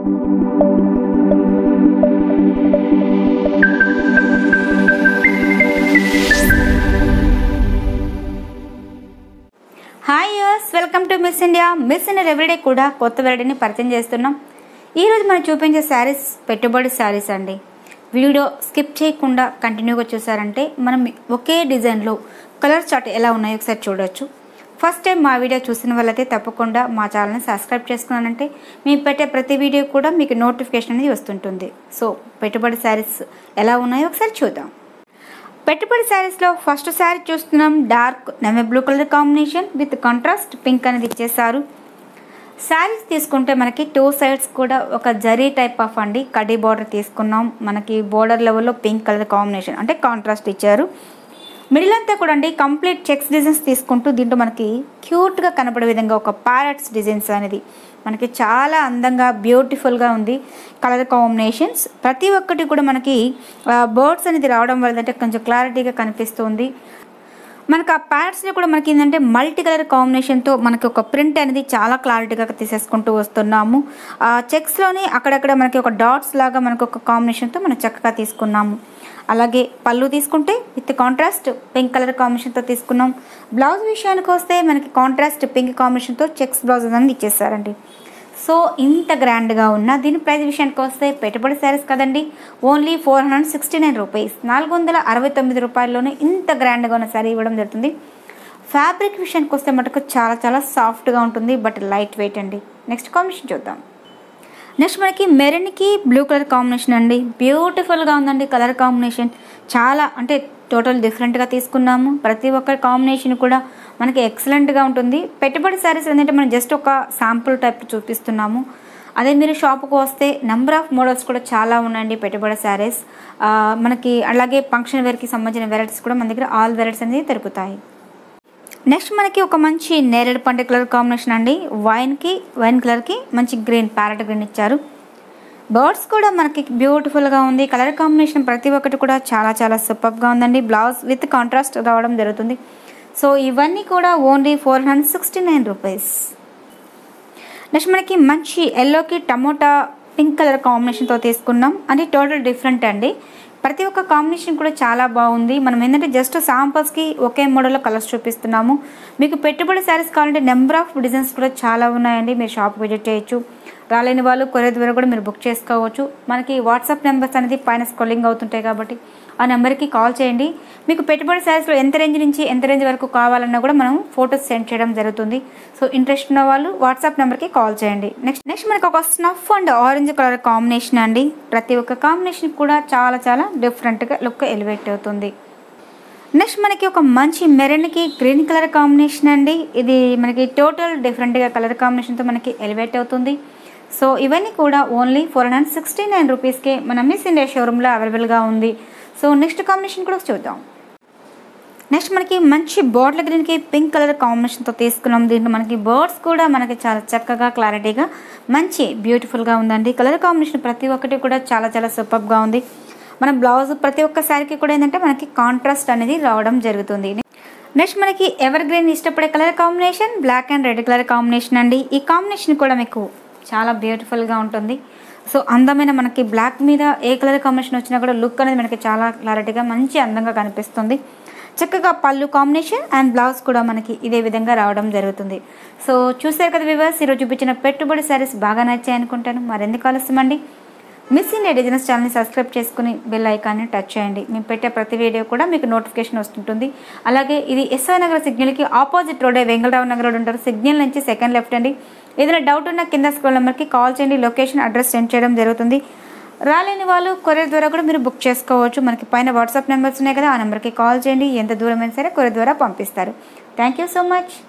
Hi యూస్, welcome to Miss India. Miss India everyday కూడా కొత్త వెరైటీని పరిచయం చేస్తున్నాం. ఈరోజు మనం చూపించే శారీస్ పెట్టుబడి శారీస్ అండి. వీడియో స్కిప్ చేయకుండా కంటిన్యూగా చూసారంటే మనం ఒకే డిజైన్లో కలర్ చార్ట్ ఎలా ఉన్నాయో ఒకసారి చూడొచ్చు. ఫస్ట్ టైం మా వీడియో చూసిన వాళ్ళైతే తప్పకుండా మా ఛానల్ని సబ్స్క్రైబ్ చేసుకున్నానంటే మేము పెట్టే ప్రతి వీడియో కూడా మీకు నోటిఫికేషన్ అనేది వస్తుంటుంది. సో పెట్టుబడి శారీస్ ఎలా ఉన్నాయో ఒకసారి చూద్దాం. పెట్టుబడి శారీస్లో ఫస్ట్ శారీ చూస్తున్నాం. Dark navy blue colour combination with contrast pink అనేది ఇచ్చేసారు. శారీస్ తీసుకుంటే మనకి టూ సైడ్స్ కూడా ఒక జరీ టైప్ ఆఫ్ అండి కడ్డీ బార్డర్ తీసుకున్నాం. మనకి బార్డర్ లెవెల్లో పింక్ కలర్ కాంబినేషన్ అంటే కాంట్రాస్ట్ ఇచ్చారు. మిడిల్ అంతా కూడా అండి కంప్లీట్ చెక్స్ డిజైన్స్ తీసుకుంటూ దీంట్లో మనకి క్యూట్గా కనపడే విధంగా ఒక ప్యారెట్స్ డిజైన్స్ అనేది మనకి చాలా అందంగా బ్యూటిఫుల్గా ఉంది. కలర్ కాంబినేషన్స్ ప్రతి ఒక్కటి కూడా మనకి బర్డ్స్ అనేది రావడం వల్ల అంటే కొంచెం క్లారిటీగా కనిపిస్తుంది. మనకు ఆ ప్యారెట్స్లో కూడా మనకి ఏంటంటే మల్టీ కలర్ కాంబినేషన్తో మనకి ఒక ప్రింట్ అనేది చాలా క్లారిటీగా తీసేసుకుంటూ వస్తున్నాము. చెక్స్లోని అక్కడక్కడ మనకి ఒక డాట్స్ లాగా మనకు ఒక కాంబినేషన్తో మనం చక్కగా తీసుకున్నాము. అలాగే పళ్ళు తీసుకుంటే విత్ కాంట్రాస్ట్ పింక్ కలర్ కాంబినేషన్తో తీసుకున్నాం. బ్లౌజ్ విషయానికి వస్తే మనకి కాంట్రాస్ట్ పింక్ కాంబినేషన్తో చెక్స్ బ్లౌజ్ అనేది ఇచ్చేసారండి. సో ఇంత గ్రాండ్గా ఉన్న దీని ప్రైస్ విషయానికి వస్తే పెట్టుబడి శారీస్ కదండి, ఓన్లీ 469 రూపీస్, 469 రూపాయల్లోనే ఇంత గ్రాండ్గా ఉన్న శారీ ఇవ్వడం జరుగుతుంది. ఫ్యాబ్రిక్ విషయానికి వస్తే మటుకు చాలా చాలా సాఫ్ట్గా ఉంటుంది, బట్ లైట్ వెయిట్ అండి. నెక్స్ట్ కాంబినేషన్ చూద్దాం. నెక్స్ట్ మనకి మెరూన్కి బ్లూ కలర్ కాంబినేషన్ అండి. బ్యూటిఫుల్గా ఉందండి కలర్ కాంబినేషన్. చాలా అంటే టోటల్ డిఫరెంట్గా తీసుకున్నాము. ప్రతి ఒక్క కాంబినేషన్ కూడా మనకి ఎక్సలెంట్గా ఉంటుంది. పెట్టుబడి శారీస్ ఏంటంటే మనం జస్ట్ ఒక శాంపుల్ టైప్ చూపిస్తున్నాము. అదే మీరు షాప్కి వస్తే నెంబర్ ఆఫ్ మోడల్స్ కూడా చాలా ఉన్నాయండి పెట్టుబడి శారీస్. మనకి అలాగే ఫంక్షన్ వేర్కి సంబంధించిన వెరైటీస్ కూడా మన దగ్గర ఆల్ వెరైటీస్ అనేది దొరుకుతాయి. నెక్స్ట్ మనకి ఒక మంచి నేరేడు పండు కలర్ కాంబినేషన్ అండి. వైన్ కలర్కి మంచి గ్రీన్ ప్యారెట్ గ్రీన్ ఇచ్చారు. బర్డ్స్ కూడా మనకి బ్యూటిఫుల్గా ఉంది. కలర్ కాంబినేషన్ ప్రతి ఒక్కటి కూడా చాలా చాలా సూపర్గా ఉందండి. బ్లౌజ్ విత్ కాంట్రాస్ట్ రావడం జరుగుతుంది. సో ఇవన్నీ కూడా ఓన్లీ 469 రూపీస్. నెక్స్ట్ మనకి మంచి ఎల్లోకి టమోటా పింక్ కలర్ కాంబినేషన్తో తీసుకున్నాం. అంటే టోటల్ డిఫరెంట్ అండి. ప్రతి ఒక్క కాంబినేషన్ కూడా చాలా బాగుంది. మనం ఏంటంటే జస్ట్ శాంపుల్స్కి ఒకే మోడల్లో కలర్స్ చూపిస్తున్నాము. మీకు పెట్టుబడి శారీస్ కావాలంటే నెంబర్ ఆఫ్ డిజైన్స్ కూడా చాలా ఉన్నాయండి. మీరు షాప్ విజిట్ చేయొచ్చు. రాలేని వాళ్ళు కొరియర్ ద్వారా కూడా మీరు బుక్ చేసుకోవచ్చు. మనకి వాట్సాప్ నెంబర్స్ అనేది పైన స్క్రోలింగ్ అవుతుంటాయి కాబట్టి ఆ నెంబర్కి కాల్ చేయండి. మీకు పెట్టుబడి శారీస్లో ఎంత రేంజ్ నుంచి ఎంత రేంజ్ వరకు కావాలన్నా కూడా మనం ఫొటోస్ సెండ్ చేయడం జరుగుతుంది. సో ఇంట్రెస్ట్ ఉన్న వాళ్ళు వాట్సాప్ నెంబర్కి కాల్ చేయండి. నెక్స్ట్ మనకి ఒక snuff and orange colour combination అండి. ప్రతి ఒక్క కాంబినేషన్ కూడా చాలా చాలా డిఫరెంట్గా లుక్ ఎలివేట్ అవుతుంది. నెక్స్ట్ మనకి ఒక మంచి మెరూన్కి గ్రీన్ కలర్ కాంబినేషన్ అండి. ఇది మనకి టోటల్ డిఫరెంట్గా కలర్ కాంబినేషన్తో మనకి ఎలివేట్ అవుతుంది. సో ఇవన్నీ కూడా ఓన్లీ 469 రూపీస్కే మన మిస్ ఇండియా షోరూంలో అవైలబుల్గా ఉంది. సో నెక్స్ట్ కాంబినేషన్ కూడా చూద్దాం. నెక్స్ట్ మనకి మంచి బాటిల్ గ్రీన్కి పింక్ కలర్ కాంబినేషన్తో తీసుకున్నాం. దీంట్లో మనకి బర్డ్స్ కూడా మనకి చాలా చక్కగా క్లారిటీగా మంచి బ్యూటిఫుల్గా ఉందండి. కలర్ కాంబినేషన్ ప్రతి ఒక్కటి కూడా చాలా చాలా సూపర్గా ఉంది. మన బ్లౌజ్ ప్రతి ఒక్క శారీకి కూడా ఏంటంటే మనకి కాంట్రాస్ట్ అనేది రావడం జరుగుతుంది. నెక్స్ట్ మనకి ఎవర్ గ్రీన్ ఇష్టపడే colour combination black and red colour combination అండి. ఈ కాంబినేషన్ కూడా మీకు చాలా బ్యూటిఫుల్గా ఉంటుంది. సో అందమైన మనకి బ్లాక్ మీద ఏ కలర్ కాంబినేషన్ వచ్చినా కూడా లుక్ అనేది మనకి చాలా క్లారిటీగా మంచి అందంగా కనిపిస్తుంది. చక్కగా పళ్ళు కాంబినేషన్ అండ్ బ్లౌజ్ కూడా మనకి ఇదే విధంగా రావడం జరుగుతుంది. సో చూసారు కదా వ్యూవర్స్, ఈరోజు చూపించిన పెట్టుబడి శారీస్ బాగా నచ్చాయి అనుకుంటాను. మరెందుకు ఆలస్యమండి, మిస్ ఇండియా డిజైనర్స్ ఛానల్ని సబ్స్క్రైబ్ చేసుకుని బెల్ ఐకాన్ని టచ్ చేయండి. మేము పెట్టే ప్రతి వీడియో కూడా మీకు నోటిఫికేషన్ వస్తుంటుంది. అలాగే ఇది ఎస్ఆర్ నగర్ సిగ్నల్కి ఆపోజిట్ రోడే వెంగళరావు నగర్ రోడ్ ఉంటారు. సిగ్నల్ నుంచి సెకండ్ లెఫ్ట్ అండి. ఏదైనా డౌట్ ఉన్నా కింద స్క్రోల్ నెంబర్కి కాల్ చేయండి. లొకేషన్ అడ్రస్ సెండ్ చేయడం జరుగుతుంది. రాలేని వాళ్ళు కొరియర్ ద్వారా కూడా మీరు బుక్ చేసుకోవచ్చు. మనకి పైన వాట్సాప్ నెంబర్స్ ఉన్నాయి కదా, ఆ నెంబర్కి కాల్ చేయండి. ఎంత దూరమైనా సరే కొరియర్ ద్వారా పంపిస్తారు. Thank you so much.